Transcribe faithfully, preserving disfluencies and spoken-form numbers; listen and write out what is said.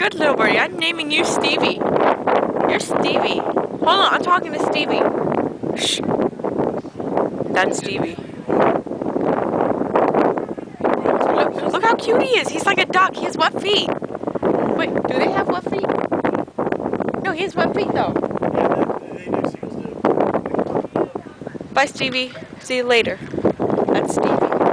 good, little birdie. I'm naming you Stevie. You're Stevie. Hold on, I'm talking to Stevie. Shh. That's Stevie. Look, look how cute he is. He's like a duck. He has wet feet. Wait, do they have wet feet? No, he has wet feet though. Bye, Stevie. See you later. That's Stevie.